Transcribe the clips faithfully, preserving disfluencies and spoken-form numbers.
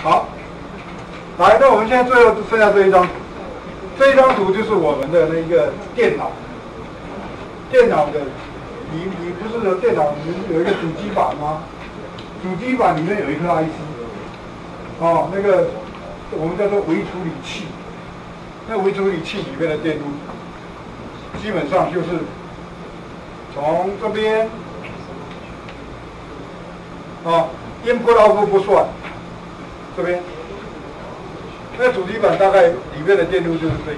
好，来，那我们现在最后剩下这一张图，这一张图就是我们的那个电脑，电脑的，你你不是有电脑里面有一个主机板吗？主机板里面有一颗 I C， 哦，那个我们叫做微处理器，那微处理器里面的电路，基本上就是从这边，啊 ，input output 不算，这边。那主机板大概里面的电路就是这些，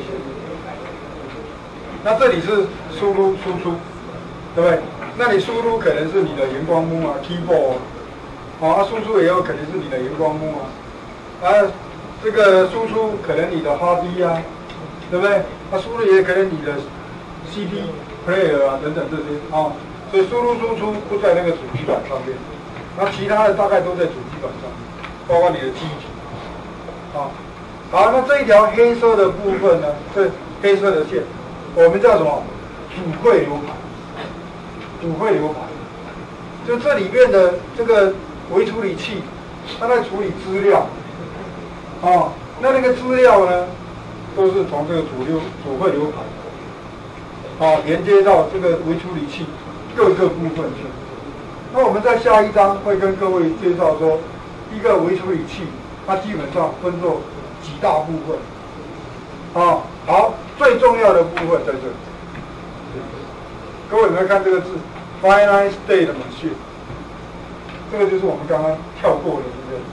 那这里是输入输出，对不对？那你输入可能是你的荧光幕啊 ，keyboard 啊，好、啊，输出也有可能是你的荧光幕啊，啊，这个输出可能你的 hard disk 啊，对不对？它、啊、输入也可能你的 C D player 啊等等这些啊，所以输入输出不在那个主机板上面，那其他的大概都在主机板上面，包括你的记忆体，啊。好，那这一条黑色的部分呢？这黑色的线，我们叫什么？主汇流盘。主汇流盘，就这里面的这个微处理器，它在处理资料。哦，那那个资料呢，都是从这个主流主汇流盘，啊，连接到这个微处理器各个部分去。那我们在下一章会跟各位介绍说，一个微处理器，它基本上分作几大部分，啊，好，最重要的部分在这里。各位有没有看这个字 ？Finite State Machine， 这个就是我们刚刚跳过的这个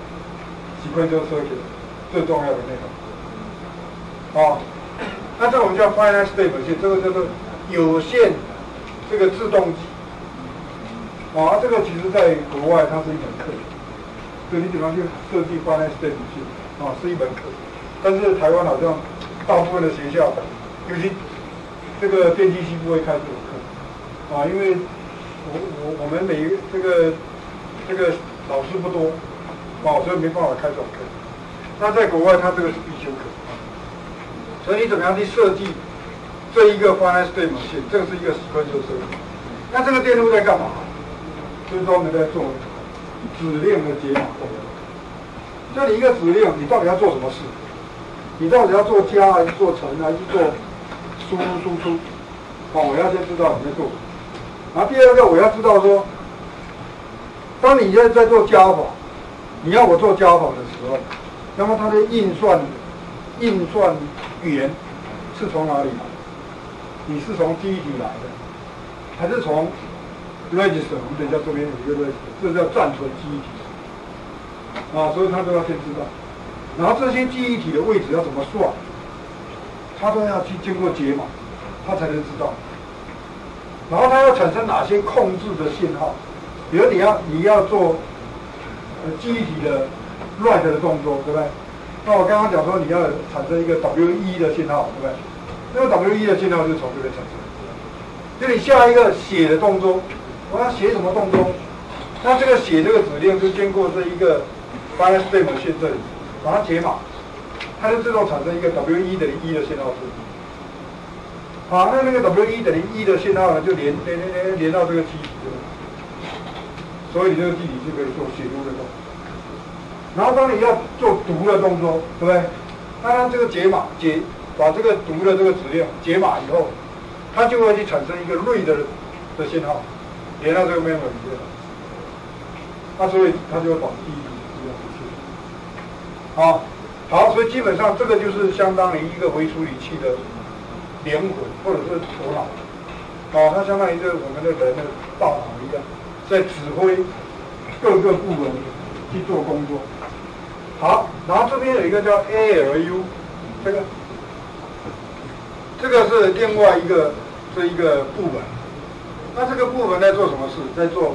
sequential circuit 最重要的内容。啊，那这个我们叫 Finite State Machine， 这个叫做有限这个自动机。啊，这个其实在国外它是一门课，所以你怎么样去设计 Finite State Machine？啊，是一门课，但是台湾好像大部分的学校，尤其这个电机系不会开这种课，啊，因为我我我们每一个这个这个老师不多，啊，所以没办法开这种课。那在国外，它这个是必修课，所以你怎么样去设计这一个 finite state machine？ 这个是一个 sequential circuit。那这个电路在干嘛？就是专门在做指令的解码动作。就你一个指令，你到底要做什么事？你到底要做加还是做乘还是做输入输出？哦，我要先知道你在做什么。然后第二个，我要知道说，当你现在在做加法，你要我做加法的时候，那么它的运算运算源是从哪里来？你是从记忆体来的，还是从 register？ 我们等一下这边有一个 register， 这叫暂存记忆体。啊，所以他都要先知道，然后这些记忆体的位置要怎么算，他都要去经过解码，他才能知道。然后它要产生哪些控制的信号，比如你要你要做呃记忆体的 write 的动作，对不对？那我刚刚讲说你要产生一个 W E 的信号，对不对？那个 W E 的信号就是从这边产生。就你下一个写的动作，我要写什么动作？那这个写这个指令就经过这一个 finite state machine 这里，把它解码，它就自动产生一个 W 一 等于一的信号数。好，那那个 W 一 等于一的信号呢，就连连连连连到这个记忆体这里，所以你这个记忆体就可以做写入的动作。然后当你要做读的动作，对不对？那它这个解码解把这个读的这个指令解码以后，它就会去产生一个 read 的的信号，连到这个 memory 里面。那所以它就会把记忆体资料回去。好，好，所以基本上这个就是相当于一个微处理器的灵魂或者是头脑。哦，它相当于就是我们的人的大脑一样，在指挥各个部门去做工作。好，然后这边有一个叫 A L U， 这个这个是另外一个这一个部门。那这个部门在做什么事？在做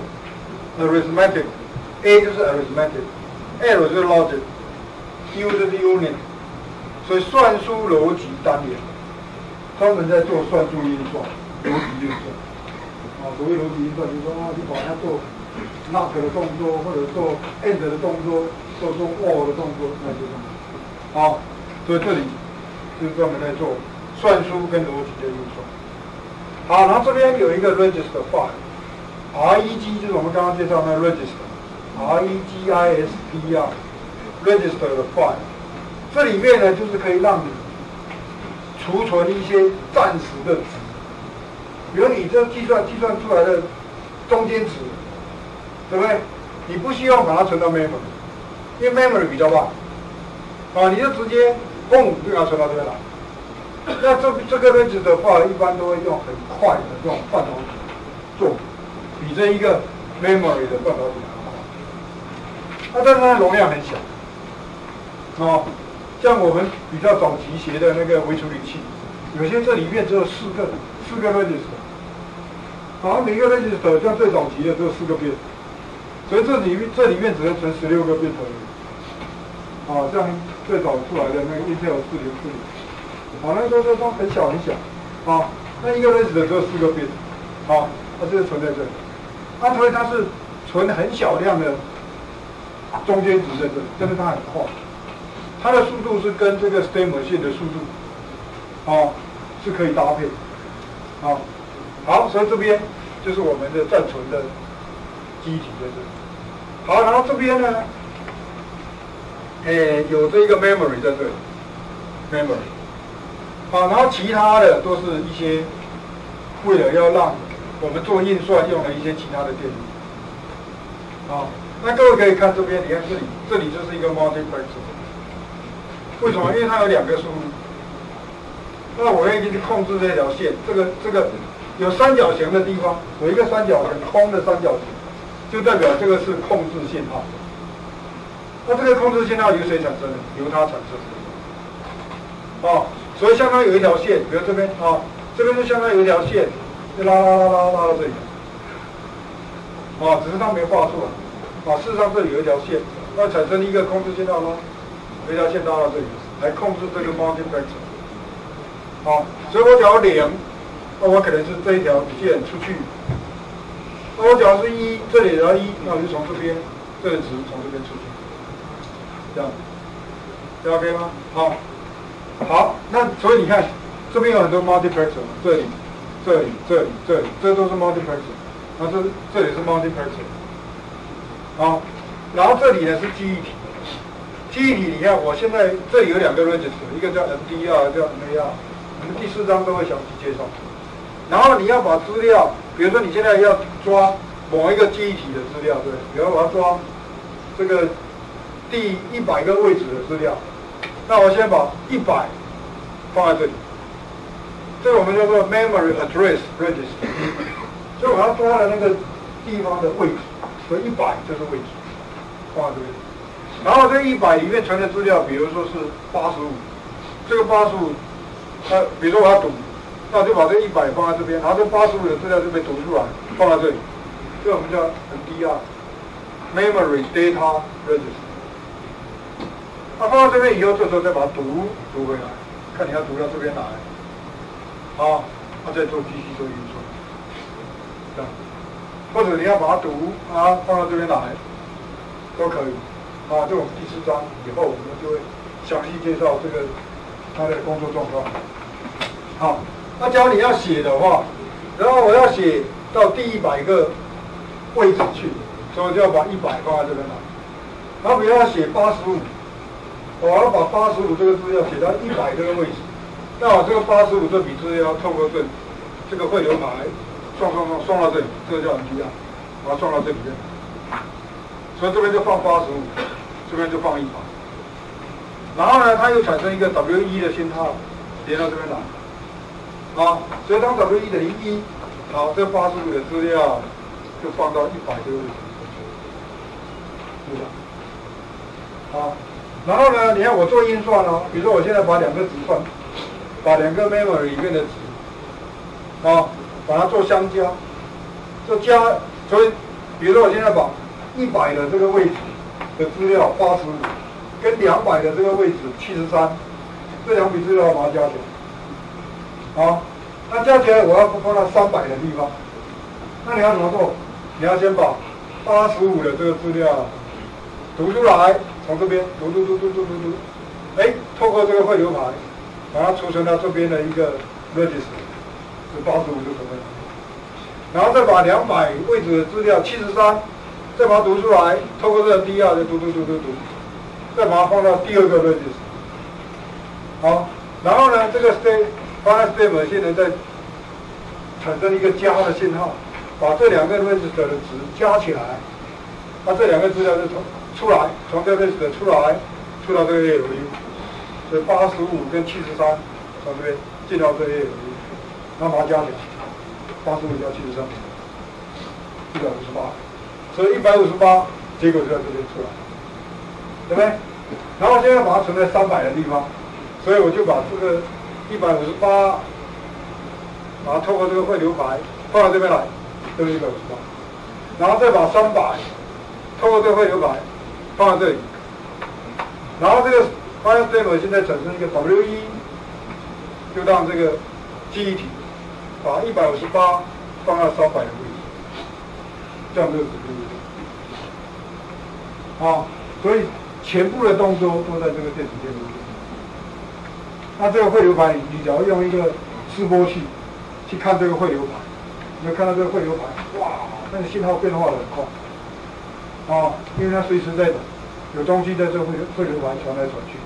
arithmetic。A 就是 arithmetic，L 就是 logic，U 就是 unit， 所以算术逻辑单元，专门在做算术运算、逻辑运算。啊，所谓逻辑运算，就是说啊，你把它做 not 的动作，或者做 and 的动作，做做 or 的动作，那些东西。啊，所以这里就是专门在做算术跟逻辑的运算。好，然后这边有一个 register file，R E G 就是我们刚刚介绍的 register。R E G I S T R， register 的 file， 这里面呢就是可以让你储存一些暂时的值，比如你这计算计算出来的中间值，对不对？你不希望把它存到 memory， 因为 memory 比较慢，啊，你就直接嘣就给它存到这边来。那这这个 register 的话，一般都会用很快的这种半导体做，比这一个 memory 的半导体还快。那但是它容量很小，哦，像我们比较早期学的那个微处理器，有些这里面只有四个四个 register， 好，每个 register 像最早期的只有四个 bit， 所以这里面这里面只能存十六个 bit 而已。啊，像最早出来的那个 Intel 四零四零。好，那都都都很小很小，啊，那一个 register 只有四个 bit， 好，它就是存在这里，那所以它是存很小量的中间值在这里，但是它很快，它的速度是跟这个 state machine 的速度，啊，是可以搭配，啊，好，所以这边就是我们的暂存的记忆体在这里，好，然后这边呢，诶，有这个 memory 在这里 ，memory。好，然后其他的都是一些为了要让我们做运算用的一些其他的电路。好，那各位可以看这边，你看这里，这里就是一个 multiplexer。为什么？因为它有两个输入。那我可以去控制这条线，这个这个有三角形的地方，有一个三角形空的三角形，就代表这个是控制信号。那这个控制信号由谁产生的？由它产生的。哦。所以相当于有一条线，比如这边啊，这边就相当于有一条线，就拉拉拉拉拉到这里，啊，只是它没画出来，啊，事实上这里有一条线，那产生一个控制信号咯，有一条线拉到这里，来控制这个 multiplexer， 啊，所以我只要零，那我可能是这一条线出去，那我只要是一，这里的一，那我就从这边，这个值从这边出去，这样，这样 OK 吗？好。好，那所以你看，这边有很多 multiplexer， 这里、这里、这里、这里，这都是 multiplexer， 然后这这里是 multiplexer， 好，然后这里呢是记忆体，记忆体你看，我现在这里有两个 register， 一个叫 M D R， 一个叫 M A R， 我们第四章都会详细介绍。然后你要把资料，比如说你现在要抓某一个记忆体的资料，对，比如我要抓这个第一百个位置的资料。那我先把一百放在这里，这个我们叫做 memory address register， 所以我要抓的那个地方的位置，所以一百就是位置，放在这边。然后这一百里面存的资料，比如说是八十五，这个八十五，呃，比如说我要读，那我就把这一百放在这边，然后这八十五的资料就被读出来，放在这里，这个我们叫 M D R memory data register。那、啊、放到这边以后，这时候再把它读读回来，看你要读到这边来，啊，那、啊、再做继续做运算，这样，或者你要把它读啊放到这边来，都可以，啊，这种第四章以后我们就会详细介绍这个它的工作状况。好，那假如你要写的话，然后我要写到第一百个位置去，所以我就要把一百放在这边来，然后比如要写八十五。我要把八十五这个资料写到一百这个位置，那我这个八十五这笔资料要透过这这个汇流排送送送送到这里，这个叫 M D R， 把它送到这里面，所以这边就放八十五，这边就放一百，然后呢，它又产生一个 W 一 的信号连到这边来，啊，所以当 W 一 等于一，好，这八十五的资料就放到一百这个位置，是吧？啊。然后呢，你看我做运算哦，比如说我现在把两个值算，把两个 memory 里面的值，啊，把它做相加，做加，所以，比如说我现在把一百的这个位置的资料八十五，跟两百的这个位置七十三，这两笔资料把它加起来，啊，那加起来我要放到三百的地方，那你要怎么做？你要先把八十五的这个资料读出来。从这边读读读读读读读，哎，透过这个汇流排，把它储存到这边的一个 register， 是八十五就存在。然后再把两百位置的资料七十三，再把它读出来，透过这个 D R 就读读读读读， 再把它放到第二个 register。好，然后呢，这个 state 放在 state machine 呢，再产生一个加的信号，把这两个 register 的值加起来，那这两个资料就从出来，从这个 register 出来，出到这个 A L U， 所以八十五跟七十三从这边进到这个 A L U， 然后把它加起来，八十五加七十三，一百五十八，所以一百五十八结果就在这边出来，对不对？然后现在把它存在三百的地方。所以我就把这个一百五十八，把它透过这个汇流排放到这边来，这个一百五十八，然后再把三百透过这个汇流排放到这里，然后这个 file state 现在产生一个 W 一，就让这个记忆体把一百五十八放到三百的位置，这样就指令啊，所以全部的动作都在这个电子电路。那这个汇流盘，你只要用一个示波器去看这个汇流盘，你会看到这个汇流盘，哇，那个信号变化的很快，啊，因为它随时在有东西在这个汇流汇流盘传来传去。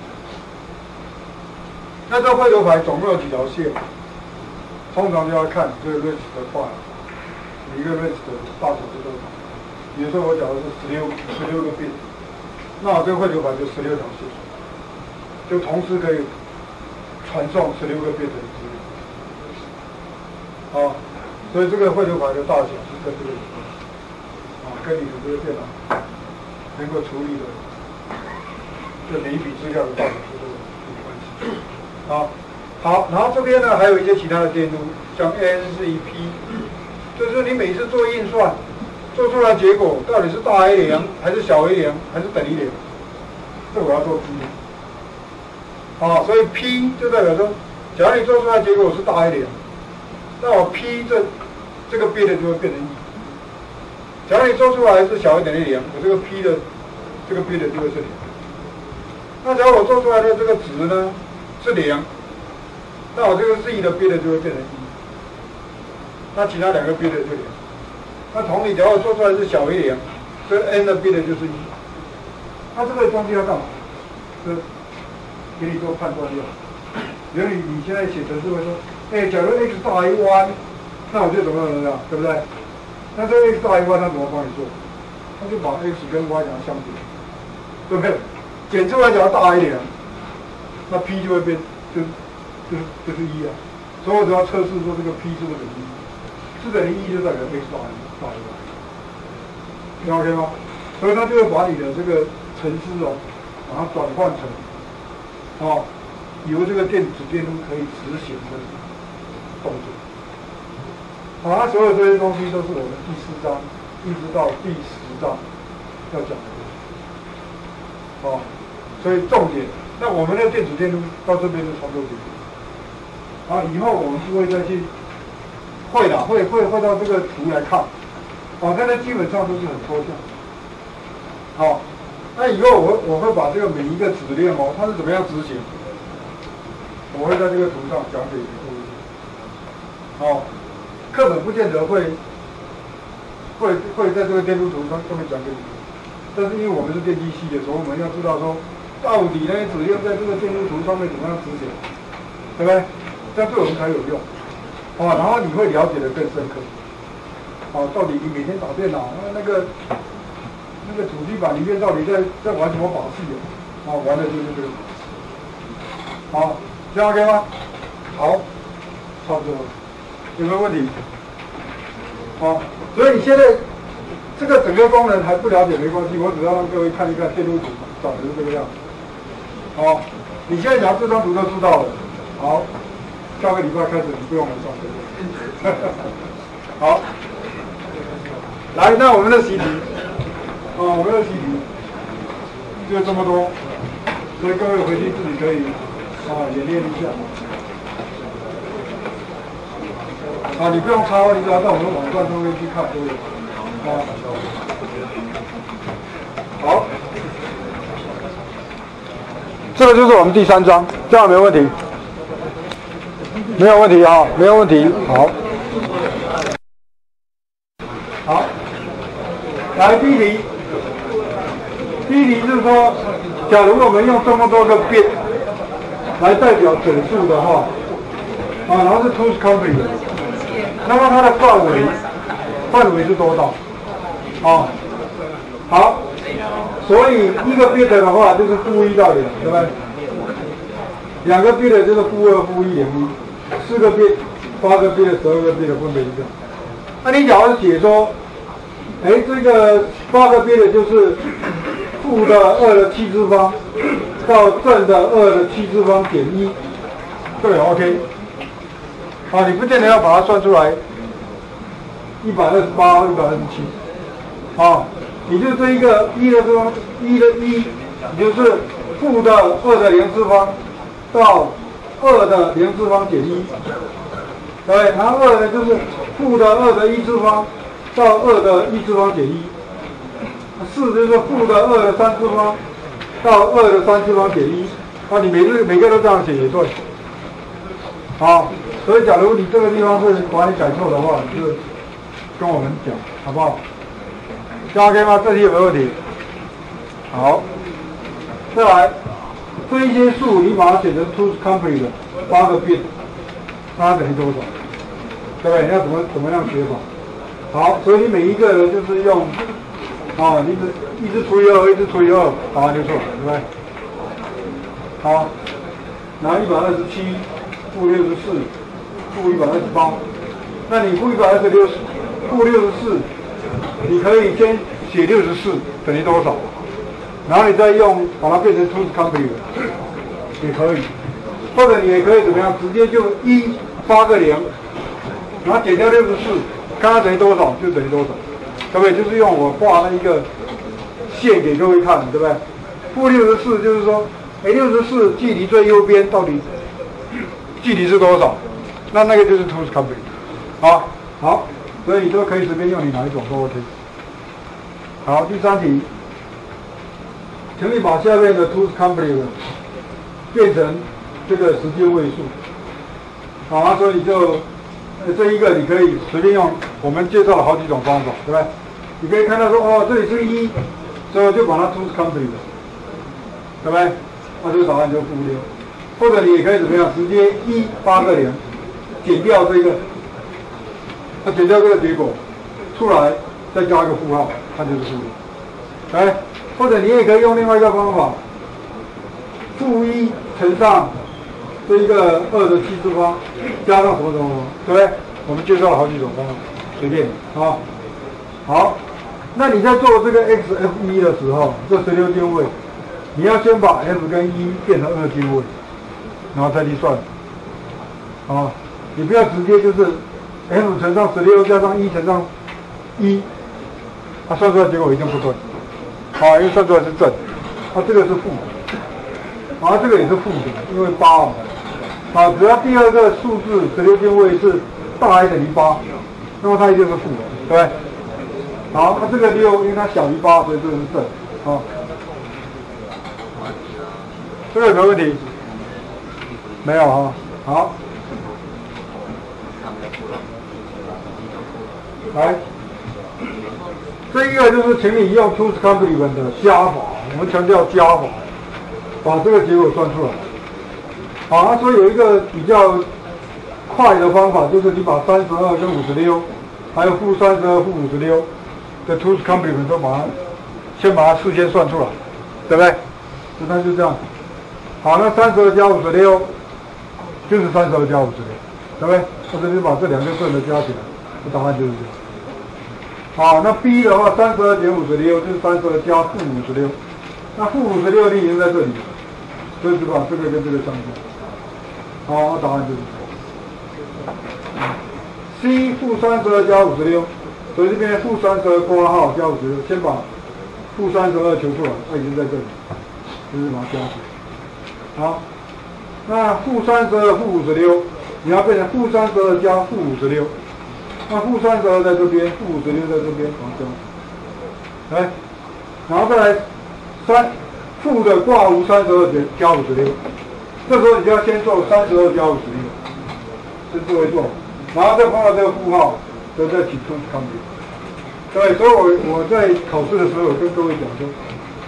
那这汇流盘总共有几条线？通常就要看这个 range 的话，每一个 range 的大小是多少？比如说我讲的是十六十六个 bit， 那我这个汇流盘就十六条线，就同时可以传送十六个 bit 的资料，啊，所以这个汇流盘的大小是跟这个有关系，啊，跟你的这个电脑能够处理的这每一笔资料的大小是都有关系，啊，好，然后这边呢还有一些其他的电路，像 N C P， 就是你每次做运算，做出来结果到底是大 A 零还是小 A 零还是等于零，这我要做 P。啊，所以 P 就代表说，假如你做出来结果是大 A 零，那我 P 这这个 bit 就会变成一。假如你做出来是小于等于零，我这个 P 的这个 bit 就会是零。那假如我做出来的这个值呢是零，那我这个 Z 的 bit 就会变成一。那其他两个 bit 就零。那同理，假如我做出来是小于零，这个 N 的 bit 就是一。那这个东西要干嘛？是给你做判断用。比如你你现在写程式会说，哎，假如 x 大于 y， 那我就怎么怎么样，对不对？那这个 x 大于 y， 它怎么帮你做？他就把 x 跟 y 两个相比，对不对？减出来只要大一点，那 p 就会变，就就是就是一啊。所以我只要测试说这个 p 是不是等于一，是等于一就代表 x 大于大于 y， 这样 OK 吗？所以它就会把你的这个程式哦，把它转换成。哦，由这个电子电路可以执行的动作。好，那所有这些东西都是我们第四章一直到第十章要讲的东西。哦，所以重点，那我们的电子电路到这边就操作结束。啊，以后我们不会再去会啦，会会会到这个图来看。哦，但是基本上都是很抽象。好。那以后我我会把这个每一个指令哦，它是怎么样执行，我会在这个图上讲给各位。哦，课本不见得会会会在这个电路图上上面讲给你，但是因为我们是电机系的，所以我们要知道说，到底那些指令在这个电路图上面怎么样执行，对不对？这样对我们才有用。哦，然后你会了解的更深刻。哦，到底你每天打电脑，那那个。那个主机板里面到底在在玩什么把戏啊？啊，玩的就是这个。好，这样 OK 吗？好，差不多。有没有问题？好，所以你现在这个整个功能还不了解没关系，我只要让各位看一看电路图长成这个样子。好，你现在拿这张图都知道了。好，下个礼拜开始你不用来上课。好，来，那我们的习题。啊，我们的习题就这么多，所以各位回去自己可以啊演练一下。啊，你不用抄，你只要到我们网站上面去看就有。啊，好，这个就是我们第三章，这样没问题，没有问题啊，没有问题，好，好，来第一题。第一题是说， 假如我们用这么多个 bit 来代表整数的话，啊，然后是 two's complete， 那么它的范围范围是多少？啊，好，所以一个 bit 的话就是负一到两，对不对？两个 bit 就是负二、负一、零一，四个 bit、八个 bit、十二个 bit 分别是这样。那你假如写说，哎，这个八个 bit 就是负的二的七次方到正的二的七次方减一，这个也 OK。啊，你不见得要把它算出来，一百二十八、一百二十七，啊，你就这一个一的次方，一的一，也就是负的二的零次方到二的零次方减一，对，然后二呢就是负的二的一次方到二的一次方减一，四就是负的二的三次方到二的三次方减一，啊，你每个每个都这样写也对，好。所以，假如你这个地方是把你改错的话，你就跟我们讲，好不好？这样 OK 吗？这题有没有问题？好，再来，这一些数你把它写成 two's complete 的八个 bit， 那它等于多少？对不对？你要怎么怎么样写法？好，所以你每一个呢，就是用啊，一直一直除以二，一直除以二，答案就出来，对不对？好，拿一百二十七，负六十四。负一百二十八，那你负一百二十六，负六十四，你可以先写六十四等于多少，然后你再用把它变成 two's complete 也可以，或者你也可以怎么样，直接就一八个零，然后减掉六十四，看它等于多少就等于多少，对不对？就是用我画那一个线给各位看，对不对？负六十四就是说，哎，六十四距离最右边到底距离是多少？那那个就是 two's complete， 好，好，所以你都可以随便用你哪一种都 OK。好，第三题，请你把下面的 two's complete 变成这个十进位数，好啊，所以你就呃这一个你可以随便用，我们介绍了好几种方法，对不对？你可以看到说哦，这里是一，所以我就把它 two's complete， 对不对？那这个答案就负六，或者你也可以怎么样，直接一八个零。减掉这个，那减掉这个结果出来，再加一个负号，它就是负六。哎，或者你也可以用另外一个方法，负一乘上这一个二的七次方，加上什么什么什么，对不对？我们介绍了好几种方法，随便啊。好，那你在做这个 x f 一的时候，这十六进位，你要先把 f 跟一变成二进位，然后再去算，啊。你不要直接就是 f 乘上十六加上一乘上一，它算出来结果一定不对，啊，因为算出来是正，啊，这个是负的，啊，这个也是负的，因为八啊，啊，只要第二个数字十六进位是大还等于八，那么它一定是负的，对不对？好，那这个六因为它小于八，所以这个是正，啊，这个有没有问题？没有啊，好。来，这一个就是请你用 two's complete 的加法，我们强调加法，把这个结果算出来。好，那所以有一个比较快的方法，就是你把三十二跟五十六，还有负三十二、负五十六的 two's complete 都把它先把它事先算出来，对不对？那就这样。好，那三十二加五十六就是三十二加五十六，对不对？或者你把这两个正的加起来，答案就是这样。好，那 B 的话，三十二减五十六就是三十二加负五十六，那负五十六你已经在这里，所以就把这个跟这个相加。好，答案就是这样。C 负三十二加五十六，所以这边负三十二括号加五十六，先把负三十二求出来，它已经在这里，就是把它加起来。好，那负三十二负五十六，你要变成负三十二加负五十六。那负三十二在这边，负五十六在这边，好加，来，然后再来三负的挂无三十二减加五十六，这时候你就要先做三十二加五十六，先这么做，然后再碰到这个负号，再再起 two's complete。对，所以我我在考试的时候，我跟各位讲说，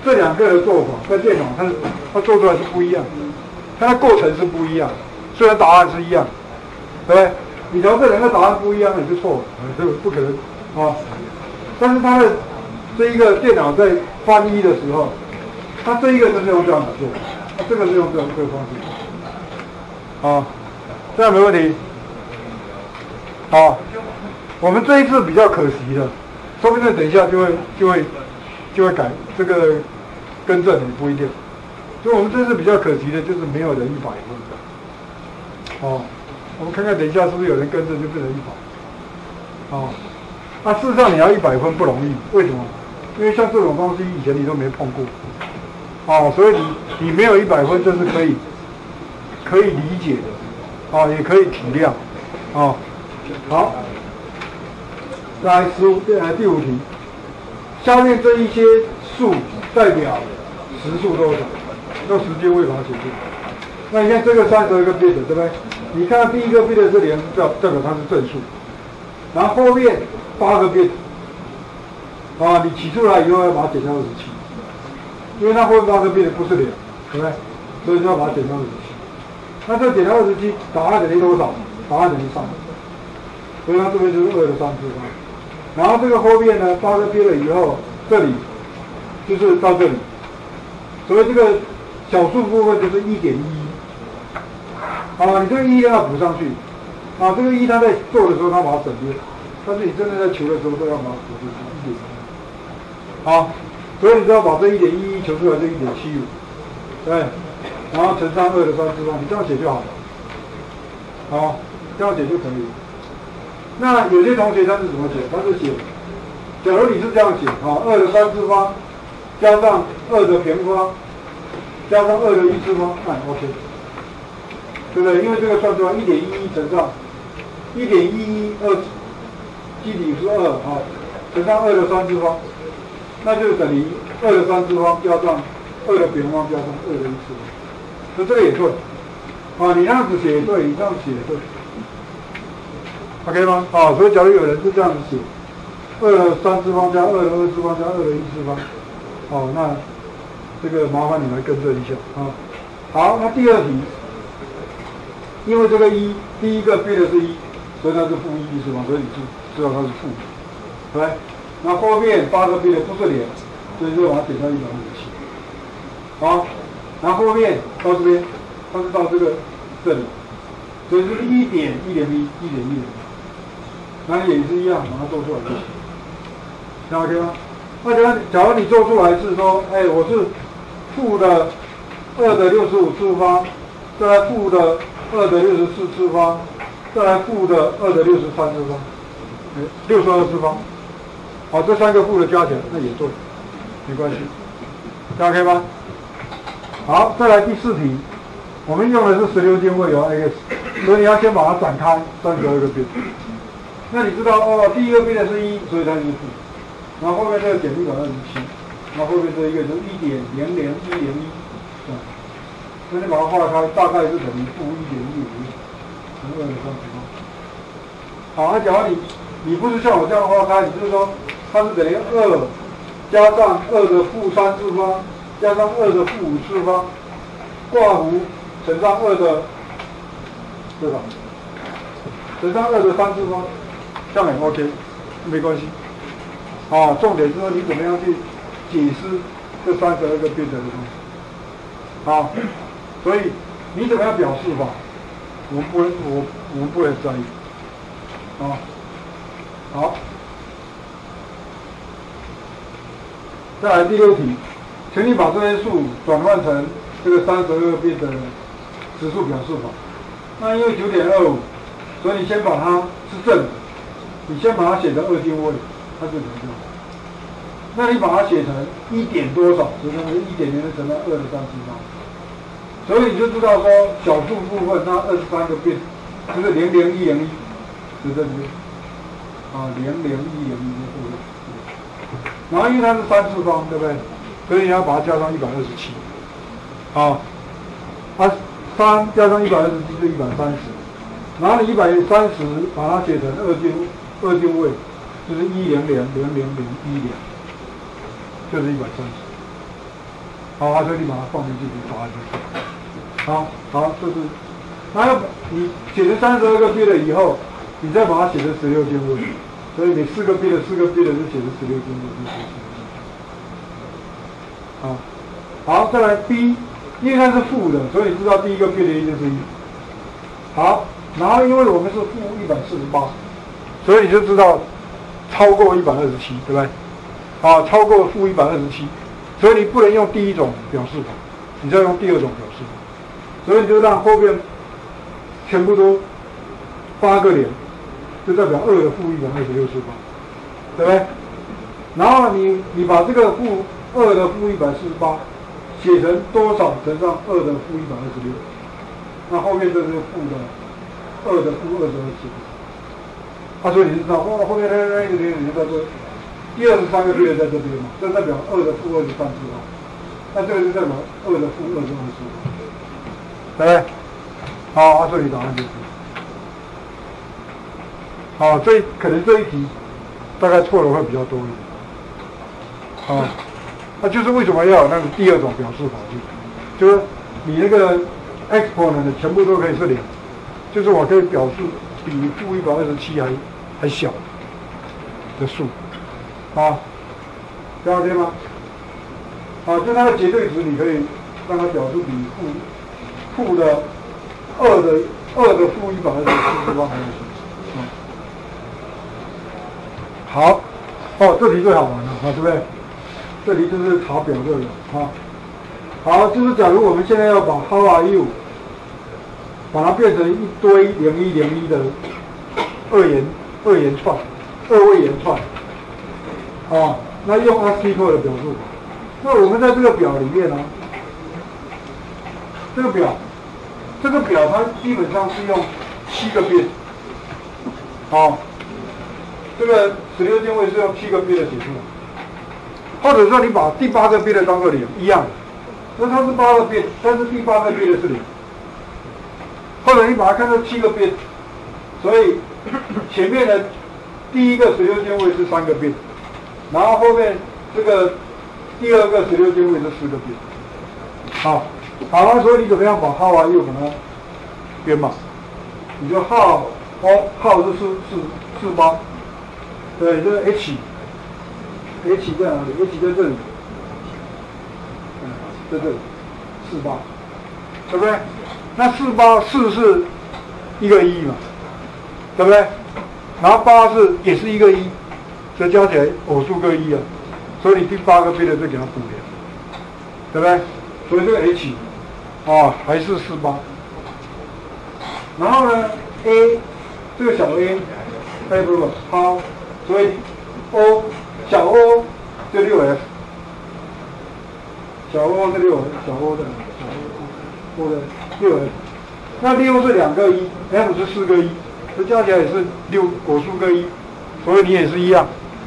这两个的做法在电脑它它做出来是不一样，它的过程是不一样，虽然答案是一样，对不对？你调这两个答案不一样，你就错了，这不可能啊。但是它的这一个电脑在翻译的时候，它这一个就是用这样子做，它这个是用这种这个方式，啊，这样没问题。好，我们这一次比较可惜的，说不定等一下就会就会就会改这个更正，也不一定。所以我们这次比较可惜的就是没有人一百分的，哦。我们看看，等一下是不是有人跟着就变成一百？哦，那、啊、事实上你要一百分不容易，为什么？因为像这种东西以前你都没碰过，哦，所以你你没有一百分，这是可以可以理解的，哦，也可以体谅，哦，好，来十五，来第五题，下面这一些数代表实数多少？用时间位把它写出来。那你看这个三十二个 bit 对不对？你看第一个 bit 是零，代代表它是正数，然后后面八个 bit， 啊，你取出来以后要把它减到二十七，因为它后面八个 bit 不是零，对不对？所以就要把它减到二十七。那这减到二十七，答案等于多少？答案等于三，所以它这边就是二的三次方。然后这个后面呢，八个 bit 了以后，这里就是到这里，所以这个小数部分就是一点一。啊，你这个一要补上去，啊，这个一它在做的时候它把它省略，但是你真的在求的时候都要把它补进去一点一，好，所以你只要把这一点一一求出来就一点七五，对，然后乘上二的三次方，你这样写就好了，好，这样写就可以了。那有些同学他是怎么写？他是写，假如你是这样写，啊，二的三次方加上二的平方加上二的一次方，那 OK。对不对？因为这个算出来一点一一乘上一点一一二，基底是二啊，乘上二的三次方，那就等于二的三次方加上二的平方加上二的一次方，那这个也对啊，你那样子写也对，你这样写也对 ，OK 吗？啊，所以假如有人是这样子写，二的三次方加二的二次方加二的一次方，哦，那这个麻烦你来更正一下啊。好，那第二题。因为这个一，第一个 bit 是一，所以它是负一一次方，所以你就知道它是负，对不对？那后面八个 bit 不是零，所以就把它减到一百二十七。好，然后后面到这边，它是到这个这里，所以是一点一零一，一点一零一，那也是一样，把它做出来就行。这样 OK 吗？那假如假如你做出来是说，哎，我是负的二的六十五次方，再来负的二的六十四次方，再来负的二的六十三次方，哎，六十二次方，好，这三个负的加起来，那也对，没关系，这样 OK 吗？好，再来第四题，我们用的是十六进位有 x， 所以你要先把它展开三十二个 bit。那你知道哦，第一个 bit 是一，所以它就是负，然后后面这个减一百二十七，然后后面这一个就是一点零零一零一，嗯。所以你把它画开，大概是等于负一点一五乘二的三次方。好，那假如你你不是像我这样画开，你就是说它是等于二加上二的负三次方加上二的负五次方，挂弧乘上二的对吧？乘上二的三次方，这样也 OK， 没关系。啊，重点是说你怎么样去解释这三十二个变成的东西。好。所以你怎么样表示法，我们不会，我我们不会在意，啊，好，再来第六题，请你把这些数转换成这个三十二变的实数表示法。那因为九点二五，所以你先把它是正的，你先把它写成二进位，它就等于这样。那你把它写成一点多少，就等于一点零乘到二的三次方。所以你就知道说小数部分它二十三个 bit 就是零零一零一，就这里面啊零零一零一的部分，然后因为它是三次方，对不对？所以你要把它加上一百二十七，啊，啊三加上一百二十七就一百三十，然后你一百三十把它写成二进二进位，就是一零零零零零一零，就是一百三十。 好，啊，所以你把它放进去，就抓进去。好，好，这是，然后你写成三十二个 bit 以后，你再把它写成十六进位，所以你四个 bit 四个 bit 就写成十六进位，好，好，再来 B， 因为它是负的，所以你知道第一个 bit 一定是一。好，然后因为我们是负一百四十八，所以你就知道超过一百二十七，对不对？啊，超过负一百二十七，所以你不能用第一种表示法，你就要用第二种表示法。所以你就让后边全部都八个连，就代表二的负一百二十六次方，对不对？然后你你把这个负二的负一百四十八写成多少乘上二的负一百二十六，那后面就是负的二的负二十二次方。啊，所以你就知道，哇，后面那那一个连连在这，第二十三个 bit 在这边嘛，这代表二的负二十三次方，那这个就代表二的负二十二次方。对不对？好，啊，这里答案就是。好，这可能这一题大概错的会比较多一点。好，那就是为什么要有那个第二种表示法？就就是你那个 exponent 的全部都可以是零，就是我可以表示比负一百二十七还还小的数。啊，这样对吗？啊，就那个绝对值，你可以让它表示比负。负的二的二的负一百二十四次方还有什么？好，哦，这题最好玩了，啊，对不对？这题就是查表这个啊。好，就是假如我们现在要把 How are you 把它变成一堆零一零一的二元二元串、二位元串，啊，那用 ASCII code 的表述法。那我们在这个表里面呢，这个表。这个表它基本上是用七个 bit， 好，这个十六进位是用七个 bit 写出来，或者说你把第八个 bit 当做零一样，那它是八个 bit， 但是第八个 bit 是零，或者你把它看作七个 bit， 所以前面的第一个十六进位是三个 bit， 然后后面这个第二个十六进位是四个 bit， 好。好了，所以你怎么样把 How are you 把它编码？你就 How 哦 How 是四四四八，对，这个 H H 在哪里 ？H 在这里，嗯，在这里，四八，对不对？那四八四是一个一嘛，对不对？然后八是也是一个一，所以加起来偶数个一啊，所以你第八个 bit 就给它补连，对不对？所以这个 H。哦，还是四八。然后呢 ，A 这个小 a，A 不是好，所以 O 小 O 就六 F， 小 O 是六 F， 小 O 的小 O 的六 F， 那六是两个一 ，F 是四个一，这加起来也是六偶数个一，所以你也是一样，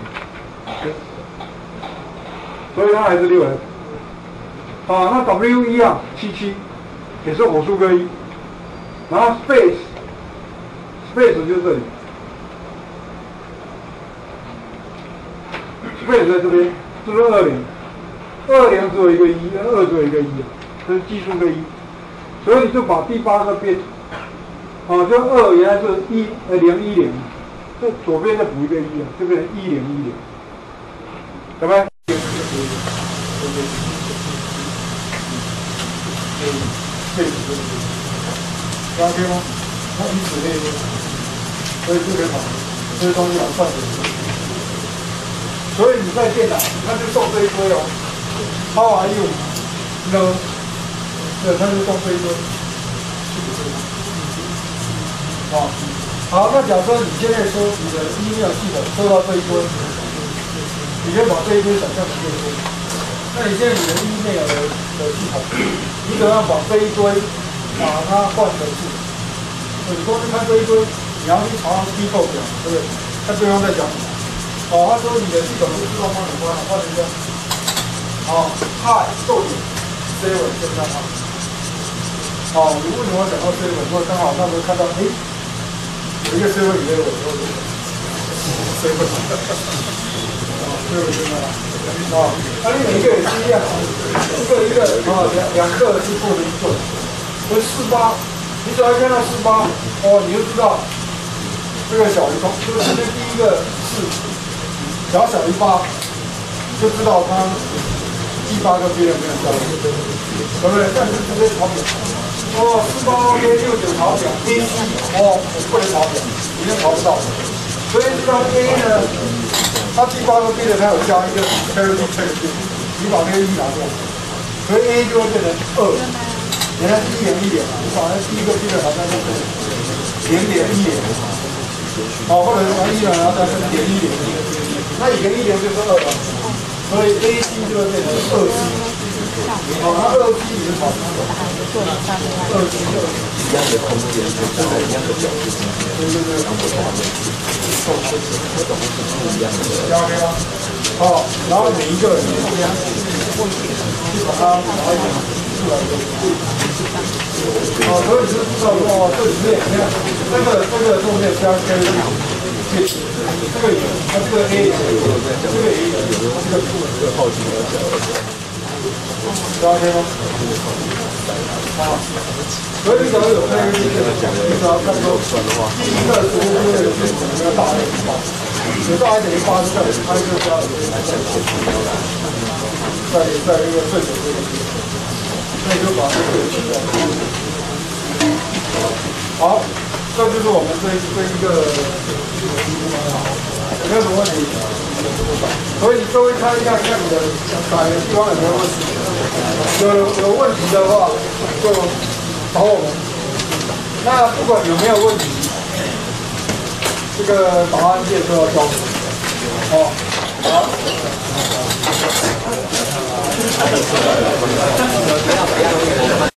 所以它还是六 F。啊，那 W 一样，七七。也是偶数个一，然后 space space 就是这里 ，space 在这边，是不是二零？二零只有一个一，二只有一个一啊，这是奇数个一，所以你就把第八个变，啊，这二原来是一呃零一零，这左边再补一个一啊，这边一零一零，对不对？配置对不对？这样 OK 吗？那以此类推，所以就可以把这些东西来算出来。所以你在电脑，它就送这一堆哦。How are you？ 呢？对，它就送这一堆。好，好，那假设你现在说你的 email 系统收到这一堆，你就把这一堆想象成这一堆。那你现在你的 email 的的系统，你怎样把这一堆把它换成是？你光是看这一堆，你要去查 key code 表，对不对？看对方在讲什么。哦，他说你的系统是自动帮你换了，换成这样。哦 ，hi 逗点 seven 就这样啊。哦，你为什么讲到 seven？ 因为刚好那时候看到，哎，有一个 seven eleven，然后就 seven，哦，seven就这样。 啊，那你每一个也是一样，一个一个啊，两两个是做的一个，所以四八，你只要看到四八，哦，你就知道这个小于八，就是前面第一个四，只要小于八，就知道它第八个 B 有没有交易，对不对？但是直接抄表，哦，四八 A 六九抄表 ，A 七哦，不能抄表，里面抄不到，所以这张 A 呢。它第八个 bit 它有加一个 parity check bit， 你把这个一拿掉，所以 A 就会变成二，原来是一点一点，你把那第一个 bit 好像就是零点一点，好，或者把一呢拿掉是点一点，那一个一点就是二了，所以 A C 就会变成二 C， 好，那二 C 你就跑二 C 一样的空间，在一样的角度，对对对，加黑吗？好，然后每一个你这样，去把它拿一点出来。好，所以就知道哦，这里面你看，这个这个后面加 K， 这个有，它这个 A， 这个也有，这个这个好奇的加 K 吗？好，所以只要有那个，你只要看到第一个图就是有个大的八，有大一点的八是在它就加了在在那个最左这个地方，那就把这个去掉。好，这就是我们这这一个有没有什么问题？所以各位看一下，看你的打的地方有没有问题？有有问题的话，就找我们。那不管有没有问题，这个答案页都要交给我。哦，好。